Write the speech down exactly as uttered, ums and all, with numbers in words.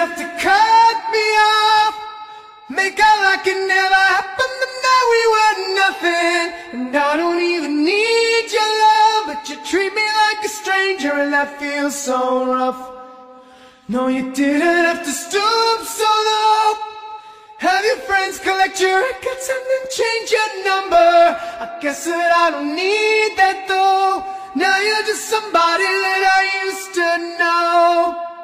have to cut me off, make out like it never happened, and now we were nothing. And I don't even need your love, but you treat me like a stranger, and that feels so rough. No, you didn't have to stoop so low, have your friends collect your records and then change your number. I guess that I don't need that though. Now you're just somebody that I used to know.